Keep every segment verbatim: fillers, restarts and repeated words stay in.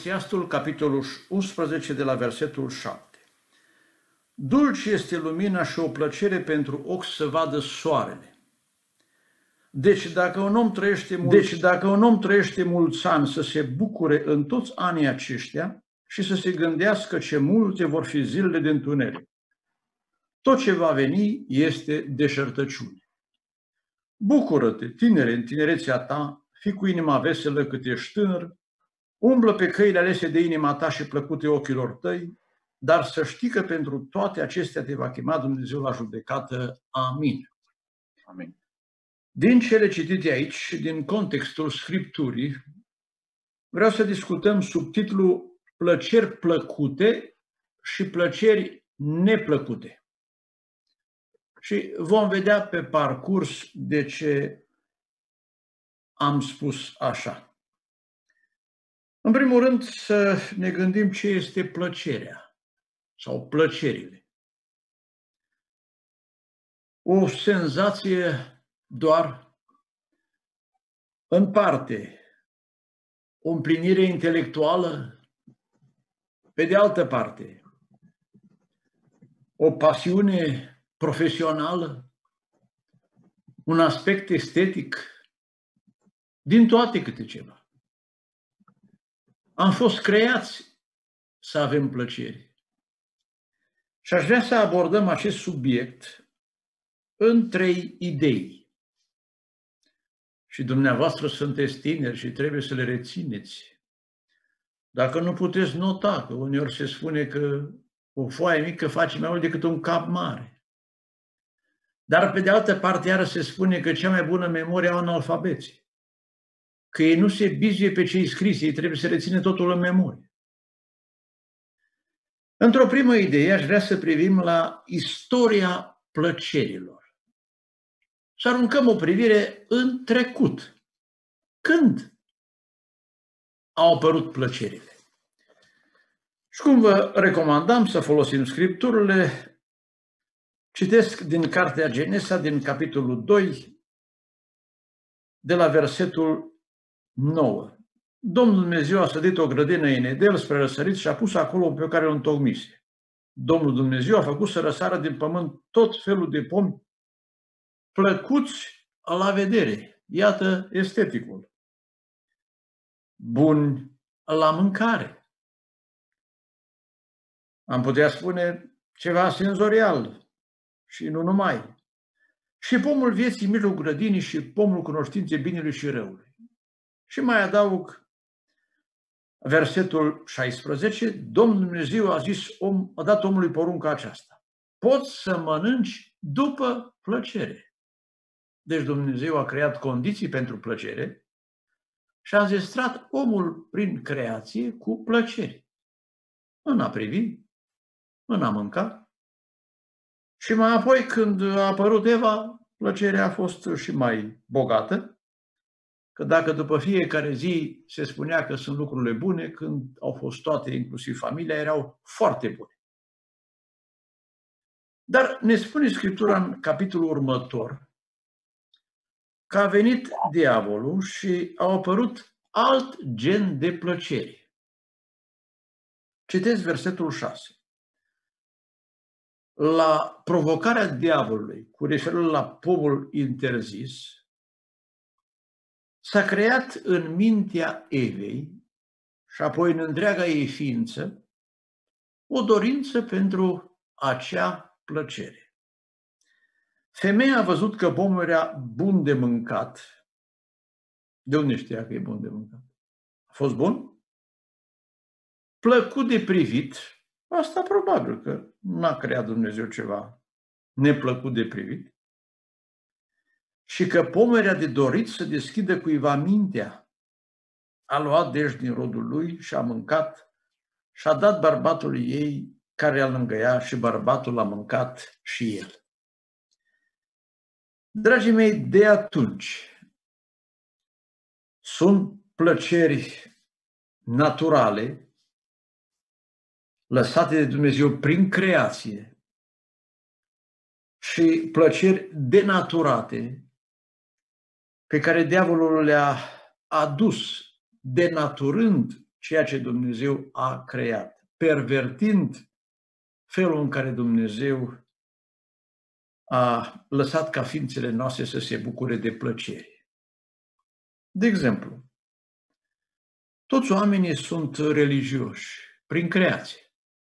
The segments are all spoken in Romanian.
Eclesiastul, capitolul unsprezece, de la versetul șapte. Dulce este lumina și o plăcere pentru ochi să vadă soarele. Deci dacă un om trăiește mulți, deci, dacă un om trăiește mulți ani, să se bucure în toți anii aceștia și să se gândească ce multe vor fi zilele de întuneric. Tot ce va veni este deșertăciune. Bucură-te, tinere, în tinerețea ta, fii cu inima veselă cât ești tânăr, umblă pe căile alese de inima ta și plăcute ochilor tăi, dar să știi că pentru toate acestea te va chema Dumnezeu la judecată. Amin. Amin. Din cele citite aici și din contextul Scripturii, vreau să discutăm sub titlul Plăceri plăcute și plăceri neplăcute. Și vom vedea pe parcurs de ce am spus așa. În primul rând, să ne gândim ce este plăcerea sau plăcerile. O senzație doar în parte, o împlinire intelectuală, pe de altă parte, o pasiune profesională, un aspect estetic, din toate câte ceva. Am fost creați să avem plăceri. Și aș vrea să abordăm acest subiect în trei idei. Și dumneavoastră sunteți tineri și trebuie să le rețineți. Dacă nu puteți nota, că uneori se spune că o foaie mică face mai mult decât un cap mare. Dar pe de altă parte, iară se spune că cea mai bună memorie au analfabeții. Că ei nu se bizuie pe ce-i scris, ei trebuie să reține totul în memorie. Într-o primă idee, aș vrea să privim la istoria plăcerilor. Să aruncăm o privire în trecut. Când au apărut plăcerile? Și cum vă recomandam să folosim scripturile, citesc din Cartea Genesa, din capitolul doi, de la versetul nouă. Domnul Dumnezeu a sădit o grădină în Edel spre răsărit și a pus acolo pe care o întocmise. Domnul Dumnezeu a făcut să răsară din pământ tot felul de pomi plăcuți la vedere. Iată esteticul. Buni la mâncare. Am putea spune ceva senzorial și nu numai. Și pomul vieții în mijlocul grădinii și pomul cunoștinței binelui și răului. Și mai adaug versetul șaisprezece, Domnul Dumnezeu a zis, om, a dat omului porunca aceasta. Poți să mănânci după plăcere. Deci Dumnezeu a creat condiții pentru plăcere și a înzestrat omul prin creație cu plăceri. În a privi, în a mânca. Și mai apoi, când a apărut Eva, plăcerea a fost și mai bogată. Că dacă după fiecare zi se spunea că sunt lucrurile bune, când au fost toate, inclusiv familia, erau foarte bune. Dar ne spune Scriptura în capitolul următor că a venit diavolul și au apărut alt gen de plăceri. Citesc versetul șase. La provocarea diavolului cu referire la pomul interzis, s-a creat în mintea Evei și apoi în întreaga ei ființă o dorință pentru acea plăcere. Femeia a văzut că pomul era bun de mâncat. De unde știa că e bun de mâncat? A fost bun? Plăcut de privit. Asta probabil că n-a creat Dumnezeu ceva neplăcut de privit. Și că pomul era de dorit să deschidă cuiva mintea. A luat deci din rodul lui și a mâncat și a dat bărbatului ei care a lângă ea și bărbatul a mâncat și el. Dragii mei, de atunci sunt plăceri naturale lăsate de Dumnezeu prin creație și plăceri denaturate pe care diavolul le-a adus, denaturând ceea ce Dumnezeu a creat, pervertind felul în care Dumnezeu a lăsat ca ființele noastre să se bucure de plăcere. De exemplu, toți oamenii sunt religioși prin creație.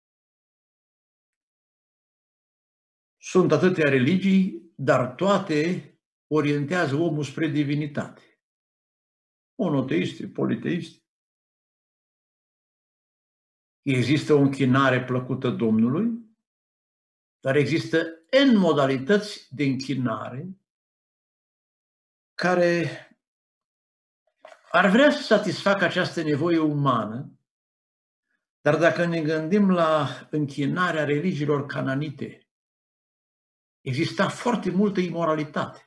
Sunt atâtea religii, dar toate orientează omul spre divinitate. Monoteiste, politeiste. Există o închinare plăcută Domnului, dar există N modalități de închinare care ar vrea să satisfacă această nevoie umană, dar dacă ne gândim la închinarea religiilor cananite, exista foarte multă imoralitate.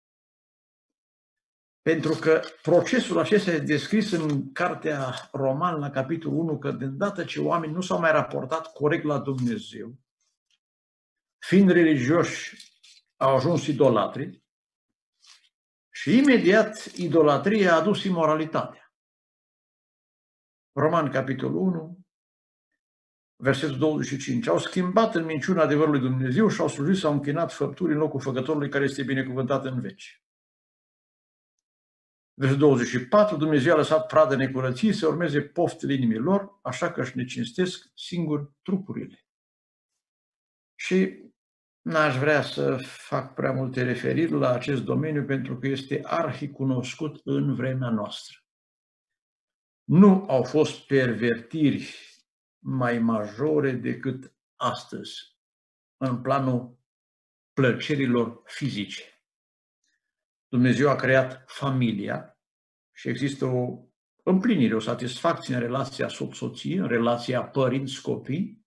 Pentru că procesul acesta este descris în cartea Roman, la capitolul unu, că de îndată ce oamenii nu s-au mai raportat corect la Dumnezeu, fiind religioși, au ajuns idolatri și imediat idolatria a adus imoralitatea. Roman, capitolul unu, versetul douăzeci și cinci. Au schimbat în minciuna adevărului Dumnezeu și au slujit, s-au închinat făpturi în locul Făcătorului care este binecuvântat în veci. Versetul douăzeci și patru. Dumnezeu a lăsat pradă necurăției să urmeze poftele inimii lor, așa că își necinstesc singur trupurile. Și n-aș vrea să fac prea multe referiri la acest domeniu pentru că este arhicunoscut în vremea noastră. Nu au fost pervertiri mai majore decât astăzi în planul plăcerilor fizice. Dumnezeu a creat familia și există o împlinire, o satisfacție în relația soț-soție, în relația părinți-copii.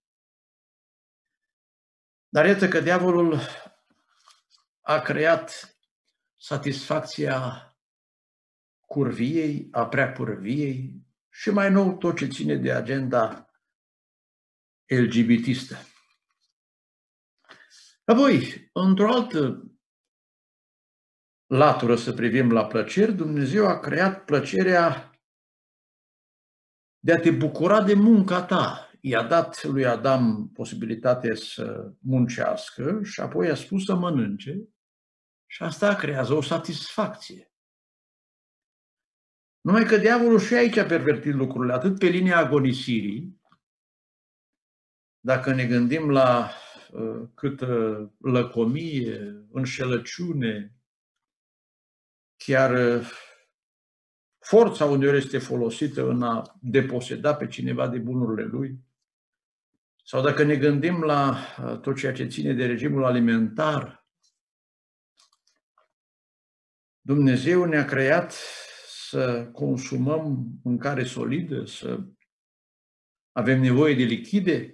Dar iată că diavolul a creat satisfacția curviei, a preacurviei și mai nou tot ce ține de agenda L G B T-istă. Apoi, într-o altă latură să privim la plăceri, Dumnezeu a creat plăcerea de a te bucura de munca ta. I-a dat lui Adam posibilitatea să muncească și apoi a spus să mănânce și asta creează o satisfacție. Numai că diavolul și aici a pervertit lucrurile, atât pe linia agonisirii, dacă ne gândim la uh, câtă lăcomie, înșelăciune, chiar uh, forța uneori este folosită în a deposeda pe cineva de bunurile lui, sau dacă ne gândim la uh, tot ceea ce ține de regimul alimentar, Dumnezeu ne-a creat să consumăm mâncare solidă, să avem nevoie de lichide,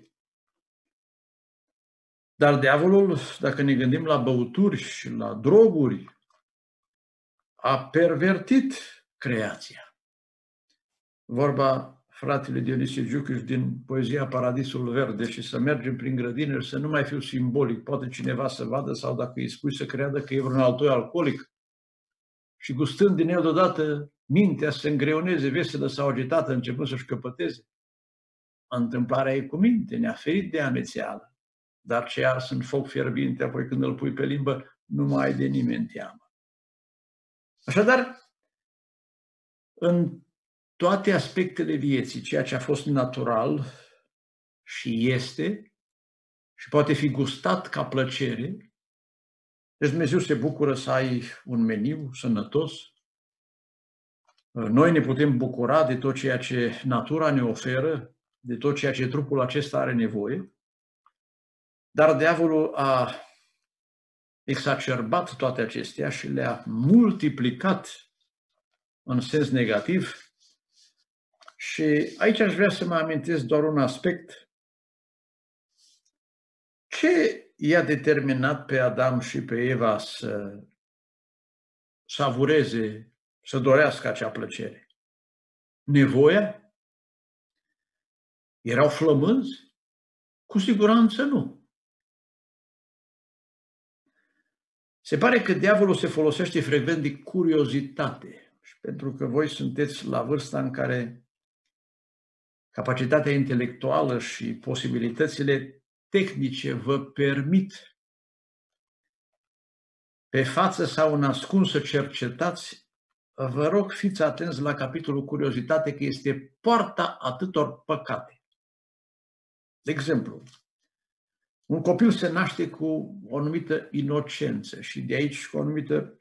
dar diavolul, dacă ne gândim la băuturi și la droguri, a pervertit creația. Vorba fratele Dionisie Giuchiuș din poezia Paradisul Verde, și să mergem prin grădină și să nu mai fiu simbolic. Poate cineva să vadă sau dacă îi spui să creadă că e vreun altoi alcoolic și gustând din el deodată mintea să se îngreuneze, veselă sau agitată, începând să-și căpăteze. Întâmplarea e cu minte, ne-a ferit de amețeală. Dar ce ars în foc fierbinte, apoi când îl pui pe limbă, nu mai ai de nimeni teamă. Așadar, în toate aspectele vieții, ceea ce a fost natural și este și poate fi gustat ca plăcere, deci Dumnezeu se bucură să ai un meniu sănătos. Noi ne putem bucura de tot ceea ce natura ne oferă, de tot ceea ce trupul acesta are nevoie, dar diavolul a exacerbat toate acestea și le-a multiplicat în sens negativ. Și aici aș vrea să mă amintesc doar un aspect. Ce i-a determinat pe Adam și pe Eva să savureze, să dorească acea plăcere? Nevoia? Erau flămânzi? Cu siguranță nu. Se pare că diavolul se folosește frecvent de curiozitate. Și pentru că voi sunteți la vârsta în care capacitatea intelectuală și posibilitățile tehnice vă permit pe față sau în ascuns să cercetați, vă rog, fiți atenți la capitolul curiozitate, că este poarta atâtor păcate. De exemplu, un copil se naște cu o anumită inocență și de aici cu o anumită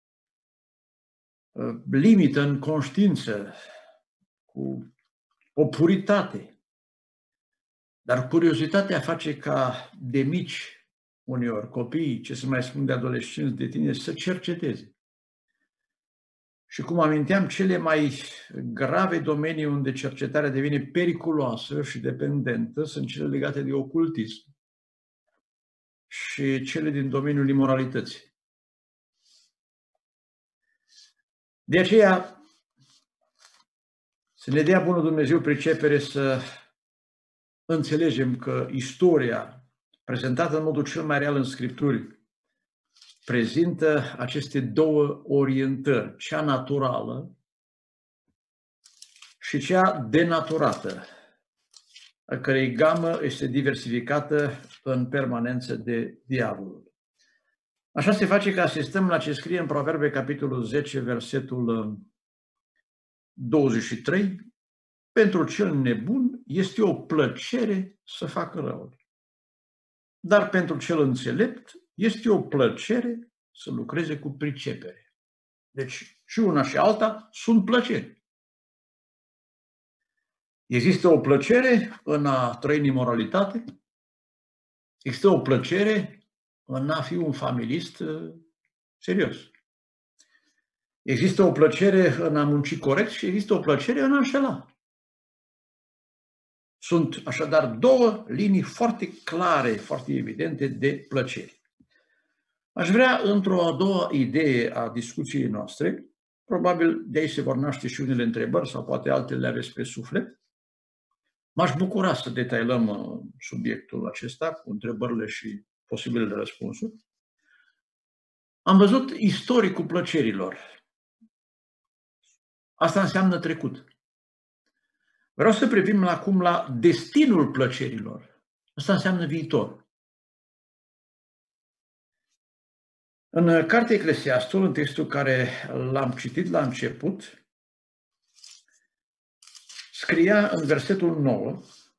uh, limită în conștiință, cu o puritate. Dar curiozitatea face ca de mici, uneori, copiii, ce se mai spun de adolescenți, de tineri, să cerceteze. Și cum aminteam, cele mai grave domenii unde cercetarea devine periculoasă și dependentă sunt cele legate de ocultism și cele din domeniul imoralității. De aceea, să ne dea bunul Dumnezeu pricepere să înțelegem că istoria prezentată în modul cel mai real în Scripturi prezintă aceste două orientări, cea naturală și cea denaturată, a cărei gamă este diversificată în permanență de diavolul. Așa se face că asistăm la ce scrie în Proverbe, capitolul zece, versetul douăzeci și trei, pentru cel nebun este o plăcere să facă răul, dar pentru cel înțelept este o plăcere să lucreze cu pricepere. Deci și una și alta sunt plăceri. Există o plăcere în a trăi în imoralitate, există o plăcere în a fi un familist serios. Există o plăcere în a munci corect și există o plăcere în a înșela. Sunt așadar două linii foarte clare, foarte evidente de plăceri. Aș vrea, într-o a doua idee a discuției noastre, probabil de aici se vor naște și unele întrebări sau poate altele le aveți pe suflet, m-aș bucura să detailăm subiectul acesta cu întrebările și posibilele răspunsuri. Am văzut istoricul plăcerilor. Asta înseamnă trecut. Vreau să privim acum la destinul plăcerilor. Asta înseamnă viitor. În cartea Eclesiastul, în textul care l-am citit la început, scria în versetul nouă: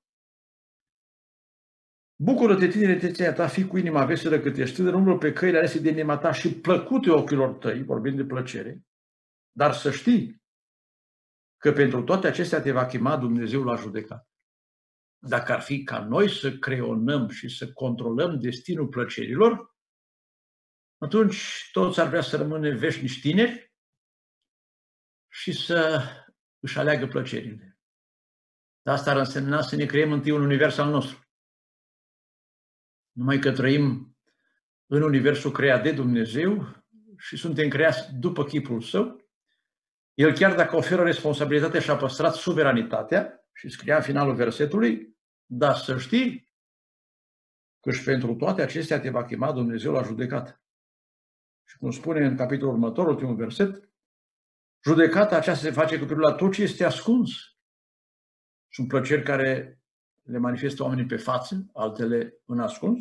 bucură-te, tinerețea ta, fii cu inima veselă cât ești tânăr, umblă pe căile alese de inima ta și plăcute ochilor tăi, vorbind de plăcere, dar să știi că pentru toate acestea te va chema Dumnezeu la judecată. Dacă ar fi ca noi să creionăm și să controlăm destinul plăcerilor, atunci toți ar vrea să rămână veșnici tineri și să își aleagă plăcerile. Asta ar însemna să ne creăm întâi un univers al nostru. Numai că trăim în universul creat de Dumnezeu și suntem creați după chipul Său, El chiar dacă oferă responsabilitatea și-a păstrat suveranitatea, și scria în finalul versetului, dar să știi că și pentru toate acestea te va chema Dumnezeu la judecată. Și cum spune în capitolul următor, ultimul verset, judecata aceasta se face cu privire la tot ce este ascuns. Sunt plăceri care le manifestă oamenii pe față, altele în ascuns.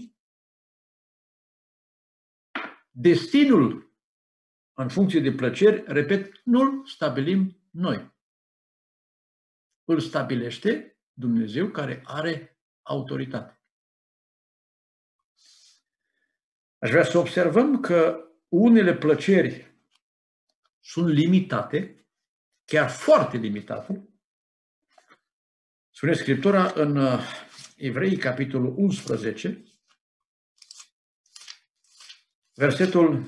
Destinul în funcție de plăceri, repet, nu-l stabilim noi. Îl stabilește Dumnezeu care are autoritate. Aș vrea să observăm că unele plăceri sunt limitate, chiar foarte limitate. Spune Scriptura în Evrei, capitolul unsprezece, versetul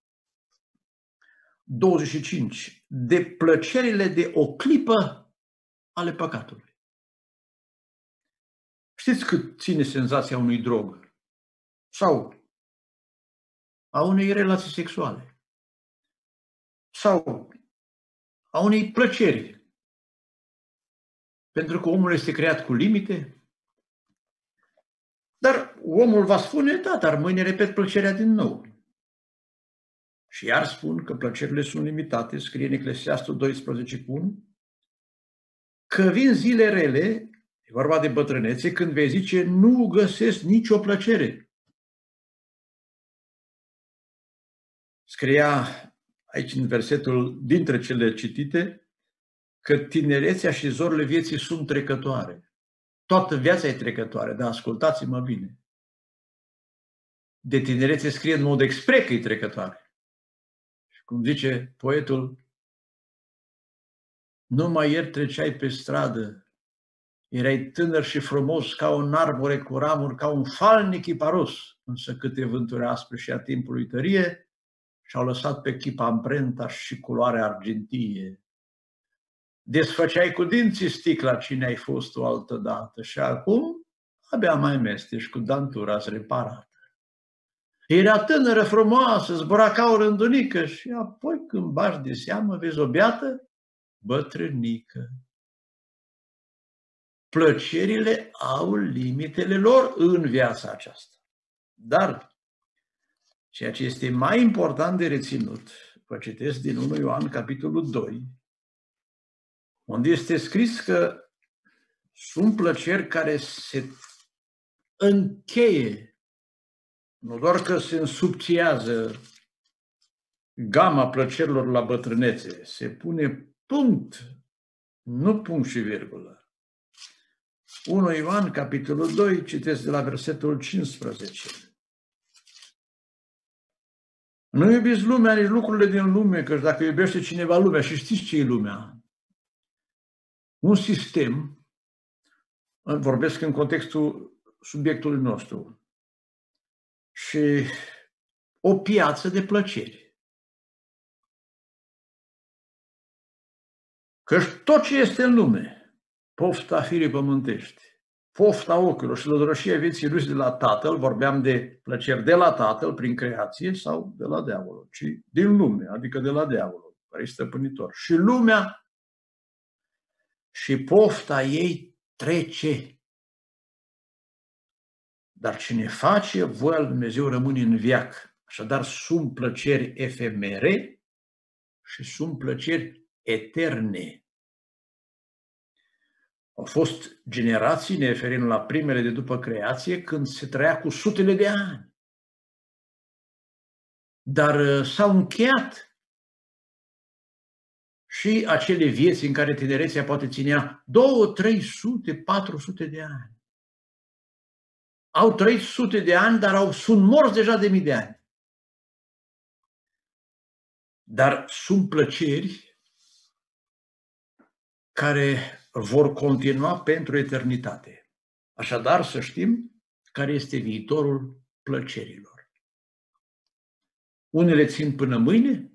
douăzeci și cinci, de plăcerile de o clipă ale păcatului. Știți cât ține senzația unui drog sau a unei relații sexuale sau a unei plăceri, pentru că omul este creat cu limite, dar omul va spune, da, dar mâine repet plăcerea din nou. Și iar spun că plăcerile sunt limitate, scrie în Eclesiastul doisprezece cu unu, că vin zile rele E vorba de bătrânețe când vei zice, nu găsesc nicio plăcere. Scria aici în versetul dintre cele citite că tinerețea și zorile vieții sunt trecătoare. Toată viața e trecătoare, dar ascultați-mă bine. De tinerețe scrie în mod expres că e trecătoare. Și cum zice poetul, numai ieri treceai pe stradă, erai tânăr și frumos ca un arbore cu ramuri, ca un falnic iparos, însă câte vânturi aspre și a timpului tărie și-au lăsat pe chip amprenta și culoarea argintie. Desfăceai cu dinții sticla cine ai fost o altă dată și acum abia mai mestești cu dantura-ți reparată. Era tânără frumoasă, zbura ca o rândunică și apoi când bași de seamă vezi o beată bătrânică. Plăcerile au limitele lor în viața aceasta. Dar ceea ce este mai important de reținut, vă citesc din unu Ioan, capitolul doi, unde este scris că sunt plăceri care se încheie, nu doar că se însubțiază gama plăcerilor la bătrânețe, se pune punct, nu punct și virgulă. unu Ioan, capitolul doi, citesc de la versetul cincisprezece. Nu iubiți lumea, nici lucrurile din lume, că dacă iubește cineva lumea, și știți ce e lumea, un sistem, vorbesc în contextul subiectului nostru, și o piață de plăceri. Căci tot ce este în lume, pofta firii pământești, pofta ochiilor și lădărășia vieții lui de la Tatăl, vorbeam de plăceri de la Tatăl prin creație sau de la diavolul, ci din lume, adică de la diavolul, care este stăpânitor. Și lumea și pofta ei trece. Dar cine face voia lui Dumnezeu rămâne în veac. Așadar sunt plăceri efemere și sunt plăceri eterne. Au fost generații, ne referim la primele de după creație, când se trăia cu sutele de ani. Dar s-au încheiat și acele vieți în care tinerețea poate ținea două, trei sute, patru sute de ani. Au trăit sute de ani, dar au, sunt morți deja de mii de ani. Dar sunt plăceri care vor continua pentru eternitate. Așadar, să știm care este viitorul plăcerilor. Unele țin până mâine,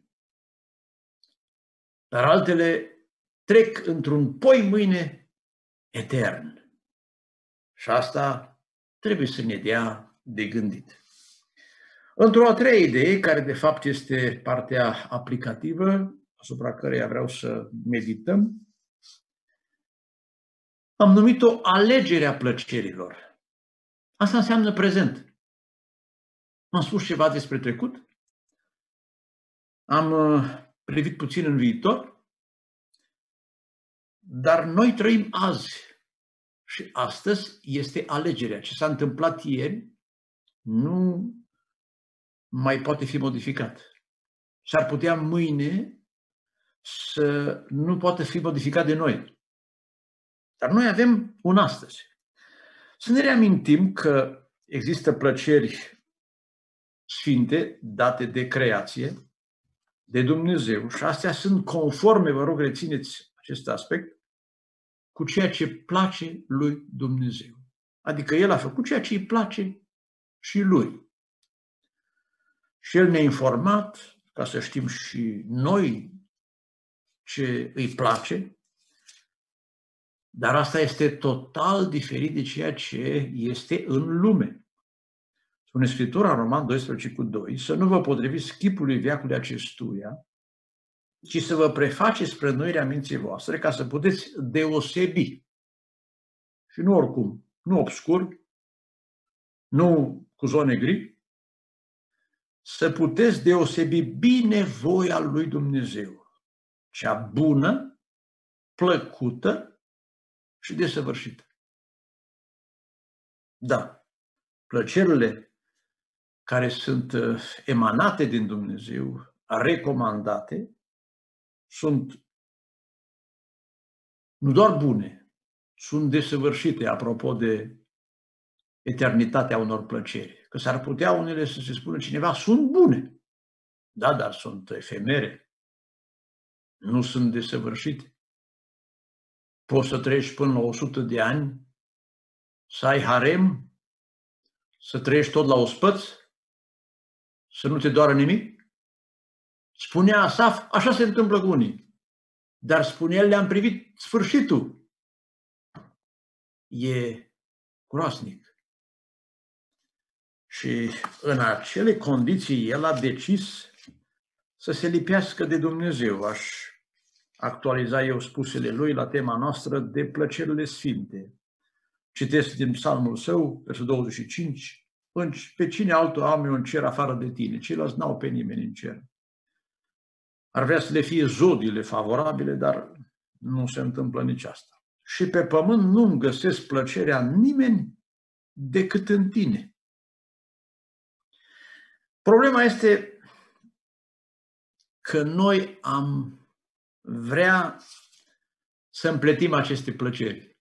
dar altele trec într-un poi mâine etern. Și asta trebuie să ne dea de gândit. Într-o a treia idee, care de fapt este partea aplicativă, asupra căreia vreau să medităm, am numit-o alegerea plăcerilor. Asta înseamnă prezent. Am spus ceva despre trecut, am privit puțin în viitor, dar noi trăim azi. Și astăzi este alegerea. Ce s-a întâmplat ieri nu mai poate fi modificat. S-ar putea mâine să nu poată fi modificat de noi. Dar noi avem un astăzi. Să ne reamintim că există plăceri sfinte date de creație, de Dumnezeu, și astea sunt conforme, vă rog, rețineți acest aspect, cu ceea ce place lui Dumnezeu. Adică El a făcut ceea ce îi place și Lui. Și El ne-a informat, ca să știm și noi ce îi place, dar asta este total diferit de ceea ce este în lume. Spune Scriptura în Roman doisprezece cu doi, să nu vă potriviți chipului veacului acestuia, ci să vă prefaceți spre înnoirea minții voastre ca să puteți deosebi. Și nu oricum, nu obscur, nu cu zone gri, să puteți deosebi bine voia lui Dumnezeu, cea bună, plăcută și desăvârșită. Da, plăcerile care sunt emanate din Dumnezeu, recomandate, sunt nu doar bune, sunt desăvârșite, apropo de eternitatea unor plăceri. Că s-ar putea unele să se spună cineva, sunt bune. Da, dar sunt efemere. Nu sunt desăvârșite. Poți să trăiești până la o sută de ani, să ai harem, să trăiești tot la ospăț, să nu te doară nimic? Spunea Asaf, așa se întâmplă cu unii. Dar spune el, le-am privit sfârșitul. E groaznic. Și în acele condiții el a decis să se lipească de Dumnezeu. Aș actualiza eu spusele lui la tema noastră de plăcerile sfinte. Citesc din psalmul său, versul douăzeci și cinci, pe cine altul am eu în cer afară de tine? Ceilalți n-au pe nimeni în cer. Ar vrea să le fie zodiile favorabile, dar nu se întâmplă nici asta. Și pe pământ nu-mi găsesc plăcerea în nimeni decât în tine. Problema este că noi am vrea să împletim aceste plăceri.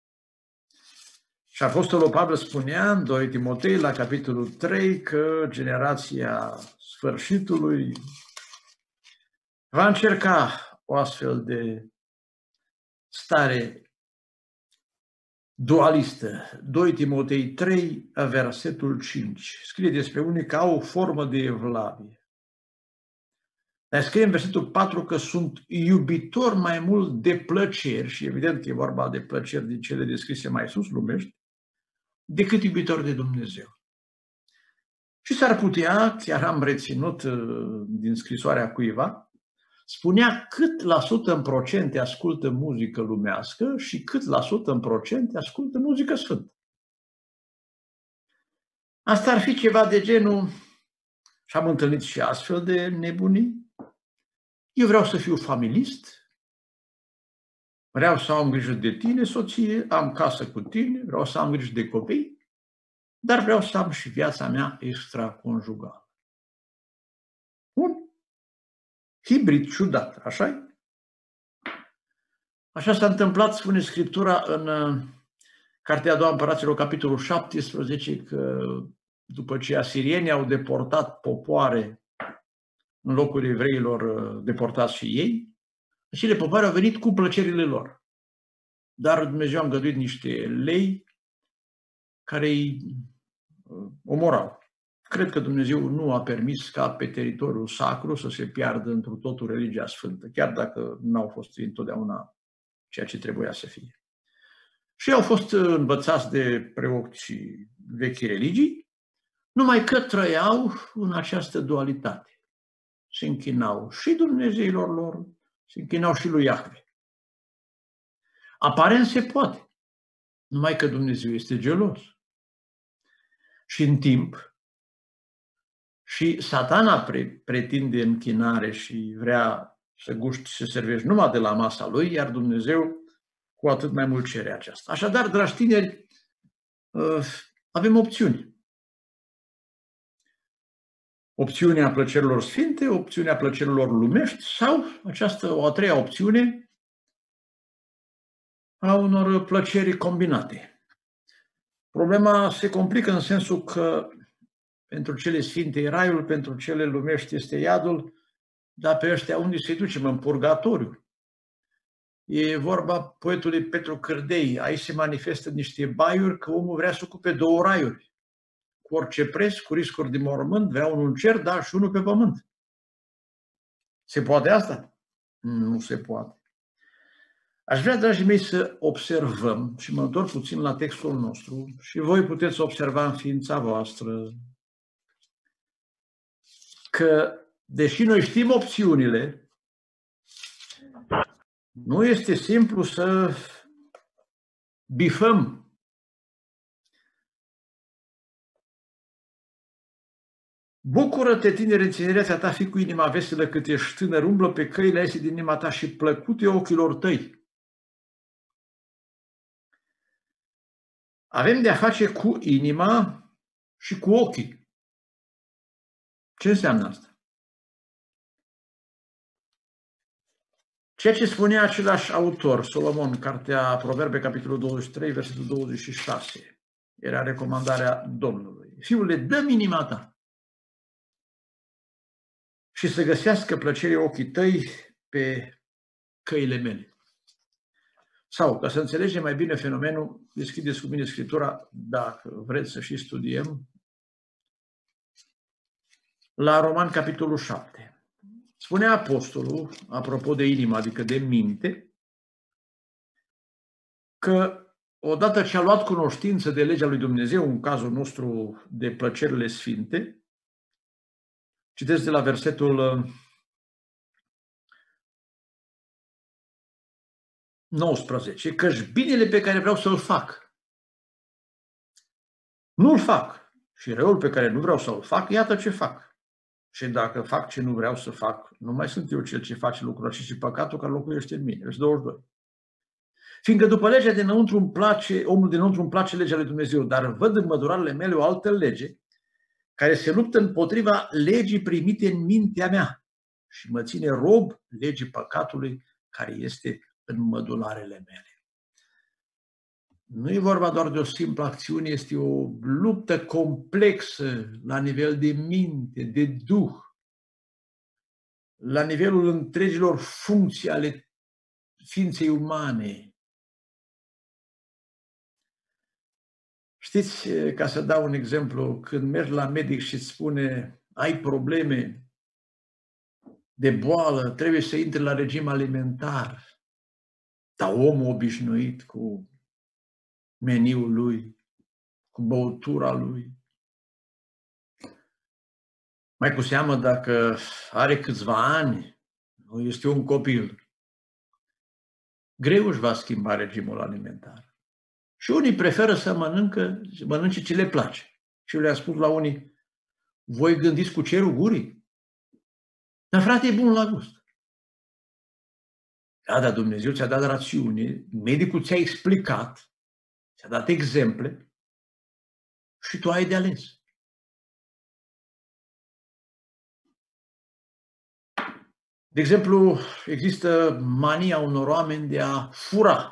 Și Apostolul Pavel spunea în doi Timotei, la capitolul trei, că generația sfârșitului va încerca o astfel de stare dualistă. doi Timotei trei, versetul cinci. Scrie despre unii că au o formă de evlavie. Dar scrie în versetul patru că sunt iubitori mai mult de plăceri, și evident că e vorba de plăceri din cele descrise mai sus, lumești, decât iubitori de Dumnezeu. Și s-ar putea, chiar am reținut din scrisoarea cuiva, spunea cât la sută în procente ascultă muzică lumească și cât la sută în procente ascultă muzică sfântă. Asta ar fi ceva de genul, și am întâlnit și astfel de nebunii, eu vreau să fiu familist, vreau să am grijă de tine, soție, am casă cu tine, vreau să am grijă de copii, dar vreau să am și viața mea extraconjugală. Un hibrid ciudat, așa-i? Așa s-a întâmplat, spune Scriptura, în Cartea a doua Împăraților, capitolul șaptesprezece, că după ce asirienii au deportat popoare în locul evreilor deportați și ei, acele popoare au venit cu plăcerile lor. Dar Dumnezeu a îngăduit niște lei care îi omorau. Cred că Dumnezeu nu a permis ca pe teritoriul sacru să se piardă întru totul religia sfântă, chiar dacă n-au fost întotdeauna ceea ce trebuia să fie. Și au fost învățați de preoții vechi religii, numai că trăiau în această dualitate. Se închinau și Dumnezeilor lor, se închinau și lui Iahve. Aparent se poate, numai că Dumnezeu este gelos. Și în timp, și Satana pre pretinde închinare și vrea să guști, să servești numai de la masa lui, iar Dumnezeu cu atât mai mult cere aceasta. Așadar, dragi tineri, avem opțiuni. Opțiunea plăcerilor sfinte, opțiunea plăcerilor lumești sau această, o a treia opțiune a unor plăceri combinate. Problema se complică în sensul că pentru cele sfinte e raiul, pentru cele lumești este iadul, dar pe ăștia unde să-i ducem? În purgatoriu. E vorba poetului Petru Cârdei, aici se manifestă niște baiuri că omul vrea să ocupe două raiuri. Cu orice preț, cu riscuri de mormânt, vrea unul în cer, dar și unul pe pământ. Se poate asta? Nu se poate. Aș vrea, dragii mei, să observăm, și mă întorc puțin la textul nostru, și voi puteți observa în ființa voastră, că, deși noi știm opțiunile, nu este simplu să bifăm. Bucură-te, tineri, în tinerețea ta, fii cu inima veselă cât ești tânăr, umblă pe căile iese din inima ta și plăcute ochilor tăi. Avem de a face cu inima și cu ochii. Ce înseamnă asta? Ceea ce spunea același autor, Solomon, cartea Proverbe, capitolul douăzeci și trei, versetul douăzeci și șase, era recomandarea Domnului. Fiule, dă-mi inima ta și să găsească plăcere ochii tăi pe căile mele. Sau, ca să înțelegem mai bine fenomenul, deschideți cu mine Scriptura, dacă vreți să și studiem, la Roman, capitolul șapte. Spunea apostolul, apropo de inimă, adică de minte, că odată ce a luat cunoștință de legea lui Dumnezeu, în cazul nostru de plăcerile sfinte, citesc de la versetul nouăsprezece, căci binele pe care vreau să-l fac, nu-l fac, și răul pe care nu vreau să-l fac, iată ce fac. Și dacă fac ce nu vreau să fac, nu mai sunt eu cel ce face lucrul acesta, ci păcatul care locuiește în mine. Versetul douăzeci și doi. Fiindcă după legea dinăuntru îmi place, omul dinăuntru îmi place legea lui Dumnezeu, dar văd în mădurarele mele o altă lege care se luptă împotriva legii primite în mintea mea și mă ține rob legii păcatului care este în mădularele mele. Nu e vorba doar de o simplă acțiune, este o luptă complexă la nivel de minte, de duh, la nivelul întregilor funcții ale ființei umane. Știți, ca să dau un exemplu, când mergi la medic și îți spune ai probleme de boală, trebuie să intri la regim alimentar, dar omul obișnuit cu meniul lui, cu băutura lui, mai cu seamă dacă are câțiva ani, nu este un copil, greu își va schimba regimul alimentar. Și unii preferă să mănâncă, mănânce ce le place. Și eu le-am spus la unii, voi gândiți cu cerul gurii? Dar frate, e bun la gust. Da, dar Dumnezeu ți-a dat rațiune, medicul ți-a explicat, ți-a dat exemple și tu ai de ales. De exemplu, există mania unor oameni de a fura.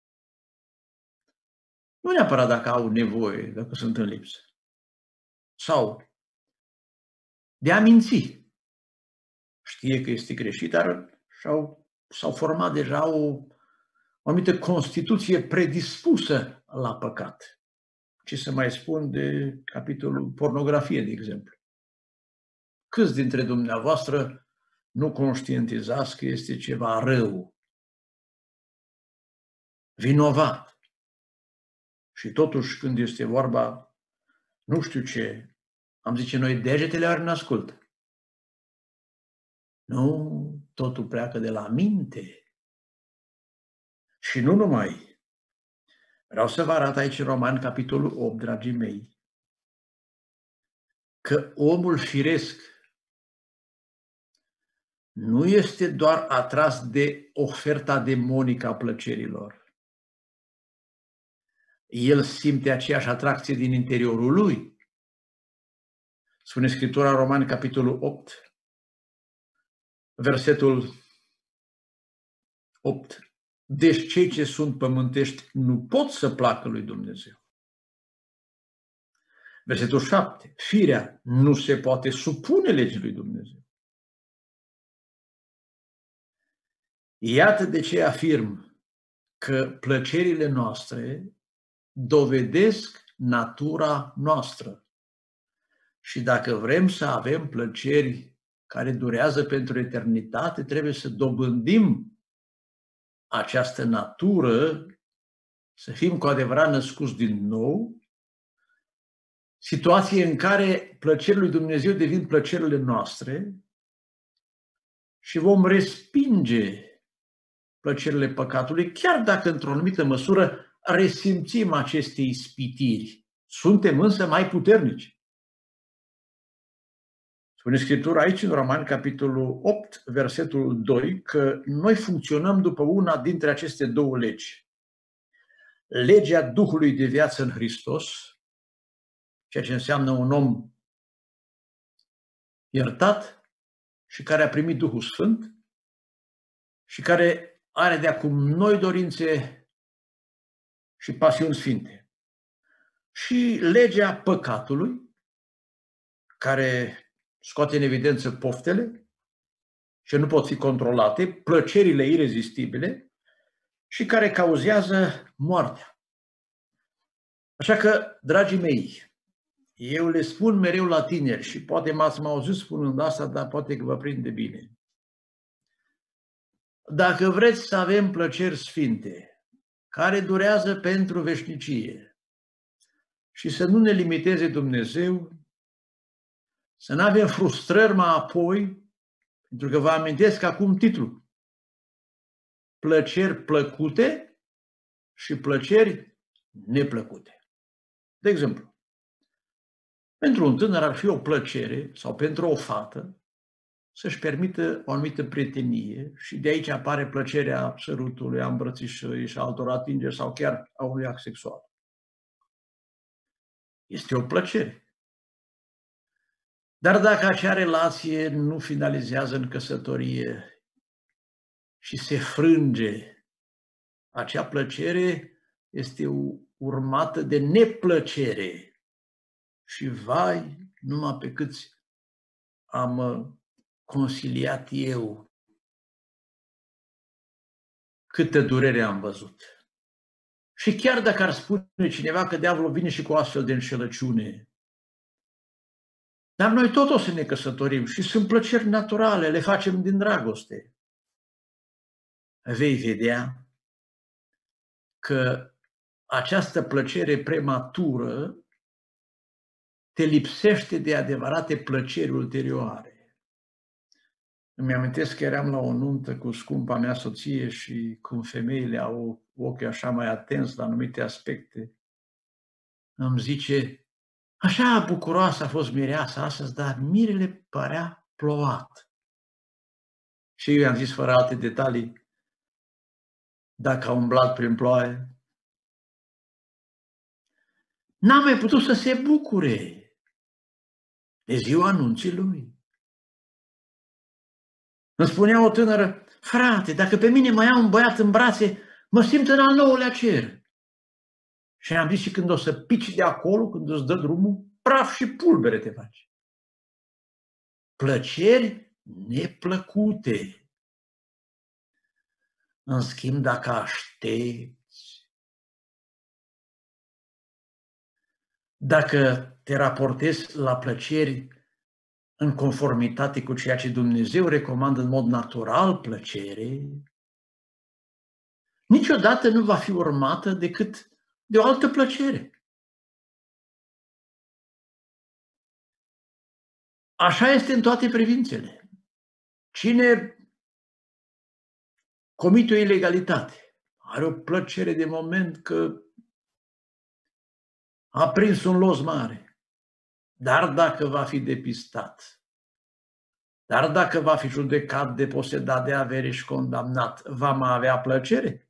Nu neapărat dacă au nevoie, dacă sunt în lipsă. Sau de a minți. Știe că este greșit, dar și-au, s-au format deja o, o anumită constituție predispusă la păcat. Ce să mai spun de capitolul pornografie, de exemplu. Câți dintre dumneavoastră nu conștientizați că este ceva rău, vinovat? Și totuși, când este vorba, nu știu ce, am zice noi, degetele ori n-ascultă. Nu, totul pleacă de la minte. Și nu numai. Vreau să vă arăt aici în Roman, capitolul opt, dragii mei, că omul firesc nu este doar atras de oferta demonică a plăcerilor. El simte aceeași atracție din interiorul lui. Spune Scriptura în Romani, capitolul opt, versetul opt. Deci cei ce sunt pământești nu pot să placă lui Dumnezeu. Versetul șapte. Firea nu se poate supune legii lui Dumnezeu. Iată de ce afirm că plăcerile noastre dovedesc natura noastră. Și dacă vrem să avem plăceri care durează pentru eternitate, trebuie să dobândim această natură, să fim cu adevărat născuți din nou, situație în care plăcerile lui Dumnezeu devin plăcerile noastre și vom respinge plăcerile păcatului, chiar dacă într-o anumită măsură resimțim aceste ispitiri. Suntem însă mai puternici. Spune Scriptura aici în Romani, capitolul opt, versetul doi, că noi funcționăm după una dintre aceste două legi. legea Duhului de viață în Hristos, ceea ce înseamnă un om iertat și care a primit Duhul Sfânt și care are de acum noi dorințe și pasiuni sfinte. Și legea păcatului, care scoate în evidență poftele și nu pot fi controlate, plăcerile irezistibile și care cauzează moartea. Așa că, dragii mei, eu le spun mereu la tineri și poate m-ați mai auzit spunând asta, dar poate că vă prinde bine. Dacă vreți să avem plăceri sfinte, care durează pentru veșnicie și să nu ne limiteze Dumnezeu, să nu avem frustrări mai apoi, pentru că vă amintesc acum titlul: plăceri plăcute și plăceri neplăcute. De exemplu, pentru un tânăr ar fi o plăcere, sau pentru o fată, să-și permită o anumită prietenie și de aici apare plăcerea sărutului, a îmbrățișării și a altor atingeri sau chiar a unui act sexual. Este o plăcere. Dar dacă acea relație nu finalizează în căsătorie și se frânge, acea plăcere este urmată de neplăcere. Și vai, numai pe câți am consiliat eu, câtă durere am văzut. Și chiar dacă ar spune cineva că diavolul vine și cu astfel de înșelăciune, dar noi tot o să ne căsătorim și sunt plăceri naturale, le facem din dragoste. Vei vedea că această plăcere prematură te lipsește de adevărate plăceri ulterioare. Îmi amintesc că eram la o nuntă cu scumpa mea soție și cum femeile au ochii așa mai atenți la anumite aspecte, îmi zice: așa bucuroasă a fost mireasa astăzi, dar mirele părea plouat. Și eu i-am zis fără alte detalii: dacă a umblat prin ploaie, n-a mai putut să se bucure de ziua anunții lui. Îmi spunea o tânără: frate, dacă pe mine mă ia un băiat în brațe, mă simt în al nouălea cer. Și am zis: și când o să pici de acolo, când îți dă drumul, praf și pulbere te faci. Plăceri neplăcute. În schimb, dacă aștepți, dacă te raportezi la plăceri în conformitate cu ceea ce Dumnezeu recomandă în mod natural, plăcere, niciodată nu va fi urmată decât de o altă plăcere. Așa este în toate privințele. Cine comite o ilegalitate are o plăcere de moment că a prins un los mare. Dar dacă va fi depistat, dar dacă va fi judecat, deposedat de avere și condamnat, va mai avea plăcere?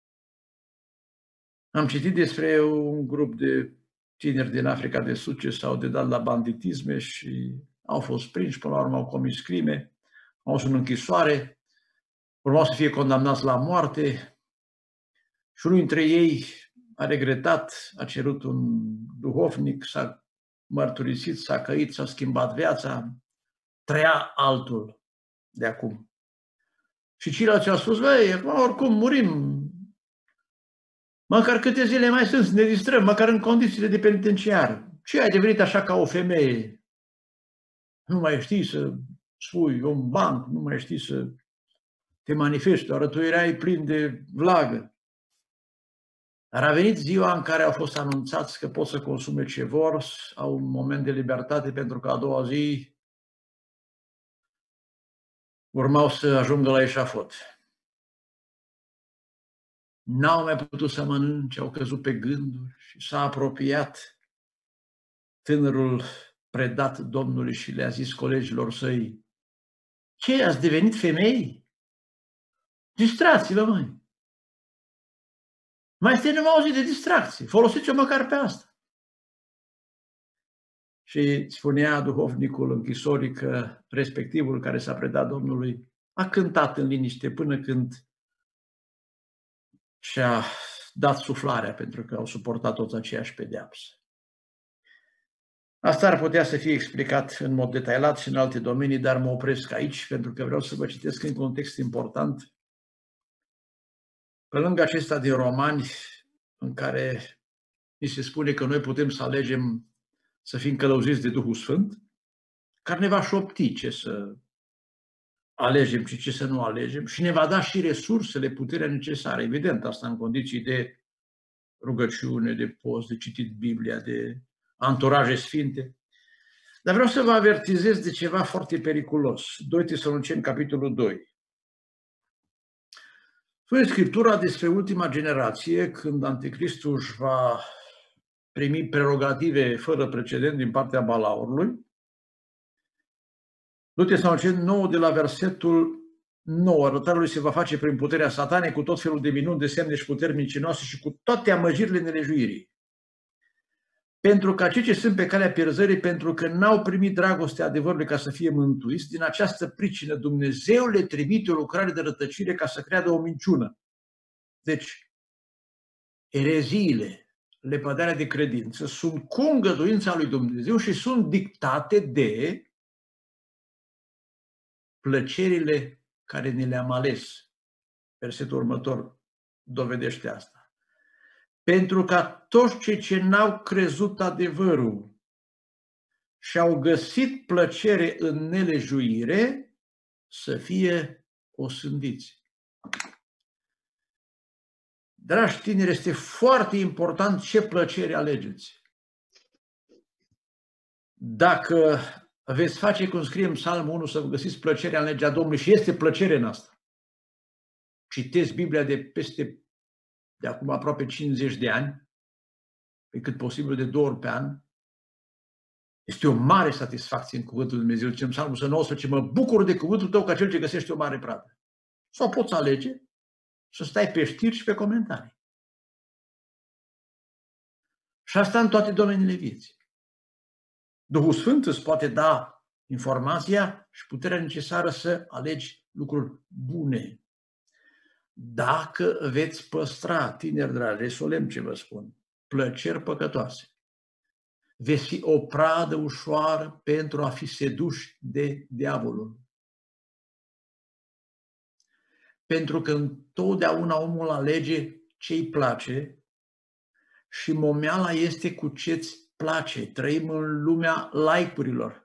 Am citit despre un grup de tineri din Africa de Sud ce s-au dedat la banditisme și au fost prinși, până la urmă au comis crime, au ajuns în închisoare, urmau să fie condamnați la moarte și unul dintre ei a regretat, a cerut un duhovnic, s-a mărturisit, s-a căit, s-a schimbat viața, trăia altul de acum. Și ceilalți au spus: băi, oricum murim, măcar câte zile mai sunt să ne distrăm, măcar în condițiile de penitenciar. Ce ai devenit așa ca o femeie? Nu mai știi să spui un banc, nu mai știi să te manifesti, doar tu erai plin de vlagă. Dar a venit ziua în care au fost anunțați că pot să consume ce vor, au un moment de libertate, pentru că a doua zi urmau să ajungă la eșafot. N-au mai putut să mănânce, au căzut pe gânduri și s-a apropiat tânărul predat Domnului și le-a zis colegilor săi: ce, ați devenit femei? Distrați-vă, măi! Mai este numai o zi de distracție. Folosiți-o măcar pe asta. Și spunea duhovnicul închisorii că respectivul care s-a predat Domnului a cântat în liniște până când și-a dat suflarea, pentru că au suportat toți aceeași pedeapsă. Asta ar putea să fie explicat în mod detaliat și în alte domenii, dar mă opresc aici pentru că vreau să vă citesc în context important. Pe lângă acesta din Romani, în care ni se spune că noi putem să alegem să fim călăuziți de Duhul Sfânt, care ne va șopti ce să alegem și ce să nu alegem și ne va da și resursele, puterea necesară. Evident, asta în condiții de rugăciune, de post, de citit Biblia, de anturaje sfinte. Dar vreau să vă avertizez de ceva foarte periculos. doi Tesaloniceni, capitolul doi. Spune Scriptura despre ultima generație, când Anticristul își va primi prerogative fără precedent din partea Balaurului. doi Tesaloniceni nouă, de la versetul nouă. Arătarea lui se va face prin puterea satanei, cu tot felul de minuni, de semne și puteri mincinoase și cu toate amăgirile nelejuirii. Pentru că cei ce sunt pe calea pierzării, pentru că n-au primit dragostea adevărului ca să fie mântuiți, din această pricină Dumnezeu le trimite o lucrare de rătăcire ca să creadă o minciună. Deci, ereziile, lepădarea de credință sunt cu îngăduința lui Dumnezeu și sunt dictate de plăcerile care ne le-am ales. Versetul următor dovedește asta. Pentru ca toți cei ce n-au crezut adevărul și au găsit plăcere în nelejuire să fie osândiți. Dragi tineri, este foarte important ce plăcere alegeți. Dacă veți face cum scrie în Psalmul unu, să vă găsiți plăcerea în legea Domnului, și este plăcere în asta. Citeți Biblia de peste de acum aproape cincizeci de ani, pe cât posibil de două ori pe an, este o mare satisfacție în cuvântul lui Dumnezeu. Zicem Psalmul nouăsprezece, mă bucur de cuvântul tău ca cel ce găsește o mare pradă. Sau poți alege să stai pe știri și pe comentarii. Și asta în toate domeniile vieții. Duhul Sfânt îți poate da informația și puterea necesară să alegi lucruri bune. Dacă veți păstra, tineri dragi, solemn ce vă spun, plăceri păcătoase, veți fi o pradă ușoară pentru a fi seduși de diavolul. Pentru că întotdeauna omul alege ce-i place și momeala este cu ce-ți place. Trăim în lumea like-urilor.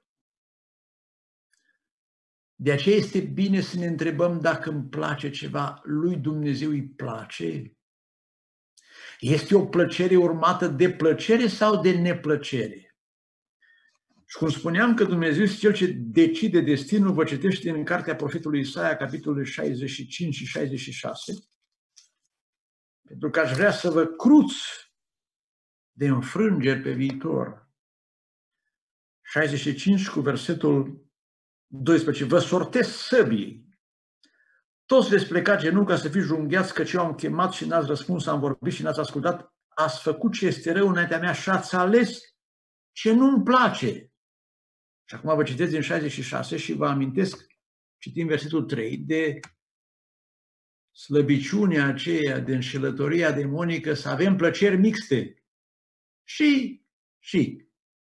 De aceea este bine să ne întrebăm dacă îmi place ceva, lui Dumnezeu îi place? Este o plăcere urmată de plăcere sau de neplăcere? Și cum spuneam că Dumnezeu este Cel ce decide destinul, vă citește în cartea profetului Isaia, capitolul șaizeci și cinci și șaizeci și șase, pentru că aș vrea să vă cruț de înfrângeri pe viitor. șaizeci și cinci cu versetul doisprezece. Vă sortesc săbii. Toți veți pleca genunchi ca să fiți junghiați, căci eu am chemat și n-ați răspuns, am vorbit și n-ați ascultat. Ați făcut ce este rău înaintea mea și ați ales ce nu-mi place. Și acum vă citesc din șaizeci și șase și vă amintesc, citim versetul trei, de slăbiciunea aceea, de înșelătoria demonică, să avem plăceri mixte. Și, și.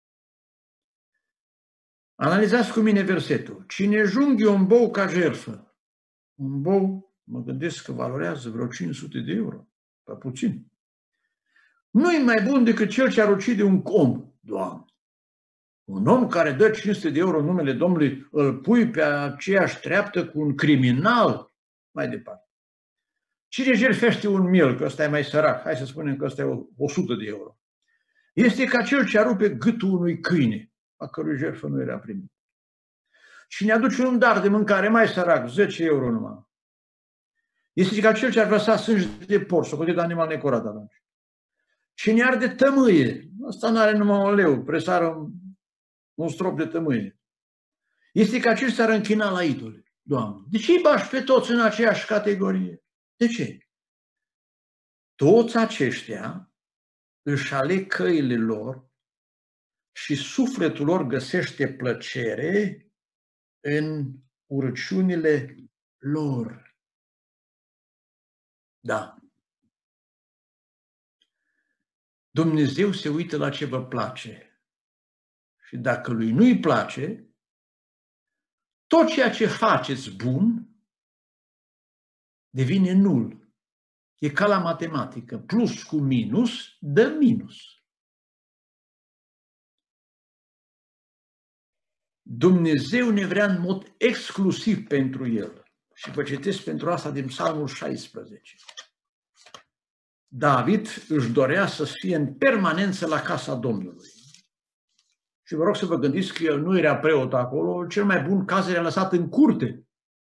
Analizați cu mine versetul. Cine junghi un bou ca jertfă, un bou, mă gândesc că valorează vreo cinci sute de euro, pe puțin. Nu e mai bun decât cel ce ar ucide un om, Doamne. Un om care dă cinci sute de euro în numele Domnului, îl pui pe aceeași treaptă cu un criminal, mai departe. Cine jertfește un miel, că ăsta e mai sărac, hai să spunem că ăsta e o sută de euro, este ca cel ce arupe gâtul unui câine, a cărui jertfă nu era primit. Cine aduce un dar de mâncare mai sărac, zece euro numai, este ca cel ce ar vărsa sânge de porc, socotit de animal necurat atunci. Cine arde tămâie, ăsta nu are numai un leu, presară un strop de tămâie. Este ca cel ce s-ar închina la idole, Doamne. De ce îi bași pe toți în aceeași categorie? De ce? Toți aceștia își aleg căile lor și sufletul lor găsește plăcere în urăciunile lor. Da. Dumnezeu se uită la ce vă place și dacă lui nu-i place, tot ceea ce faceți bun devine nul. E ca la matematică. Plus cu minus dă minus. Dumnezeu ne vrea în mod exclusiv pentru El. Și vă citesc pentru asta din Psalmul șaisprezece. David își dorea să fie în permanență la casa Domnului. Și vă rog să vă gândiți că el nu era preot acolo, cel mai bun caz era lăsat în curte.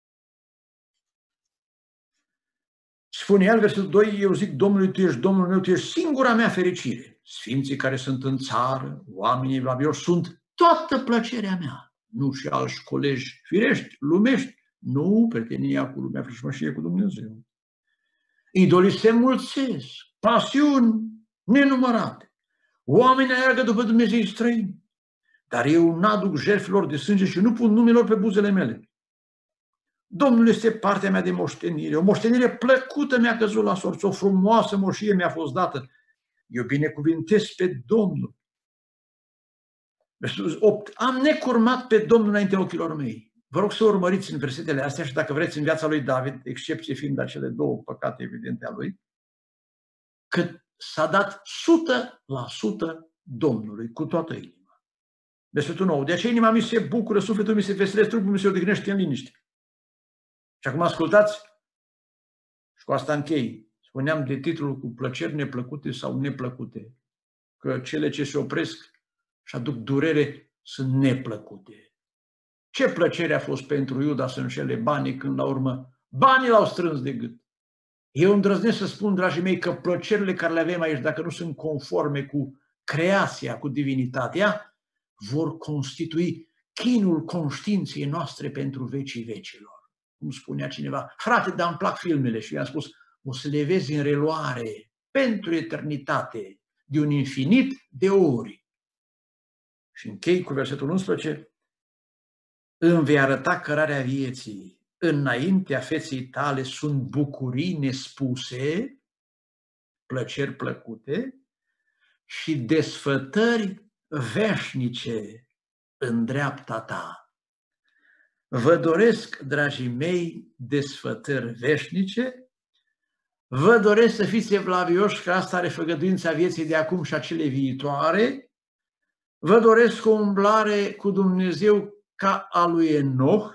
Spune el, versetul doi, eu zic Domnului, Tu ești Domnul meu, Tu ești singura mea fericire. Sfinții care sunt în țară, oamenii evlavioși, sunt toată plăcerea mea. Nu și alți colegi firești, lumești. Nu, prietenia cu lumea, frișmășie cu Dumnezeu. Idolii se mulțesc, pasiuni nenumărate. Oamenii aleargă după Dumnezeu străini. Dar eu n-aduc jertfelor de sânge și nu pun numele lor pe buzele mele. Domnul este partea mea de moștenire. O moștenire plăcută mi-a căzut la sorți, o frumoasă moșie mi-a fost dată. Eu binecuvintez pe Domnul. Versetul opt. Am necurmat pe Domnul înaintea ochilor mei. Vă rog să urmăriți în versetele astea și dacă vreți în viața lui David, excepție fiind acele două păcate evidente a lui, că s-a dat o sută la sută Domnului cu toată inima. Versetul nouă. De aceea inima mi se bucură, sufletul mi se veselesc, trupul mi se odihnește în liniște. Și acum ascultați, și cu asta închei. Spuneam de titlul cu plăceri neplăcute sau neplăcute, că cele ce se opresc și aduc durere sunt neplăcute. Ce plăcere a fost pentru Iuda să înșele banii când la urmă banii l-au strâns de gât. Eu îndrăznesc să spun, dragii mei, că plăcerile care le avem aici, dacă nu sunt conforme cu creația, cu divinitatea, vor constitui chinul conștiinței noastre pentru vecii vecilor. Cum spunea cineva, frate, dar îmi plac filmele și i-am spus, o să le vezi în reluare pentru eternitate, de un infinit de ori. Și închei cu versetul unsprezece, îmi vei arăta cărarea vieții, înaintea feței tale sunt bucurii nespuse, plăceri plăcute și desfătări veșnice în dreapta ta. Vă doresc, dragii mei, desfătări veșnice, vă doresc să fiți evlavioși, că asta are făgăduința vieții de acum și a cele viitoare, vă doresc o umblare cu Dumnezeu ca a lui Enoch,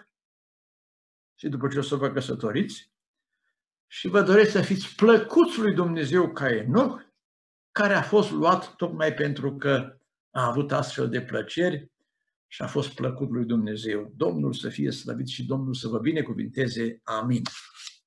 și după ce o să vă căsătoriți, și vă doresc să fiți plăcuți lui Dumnezeu ca Enoch, care a fost luat tocmai pentru că a avut astfel de plăceri și a fost plăcut lui Dumnezeu. Domnul să fie slăvit și Domnul să vă binecuvinteze. Amin.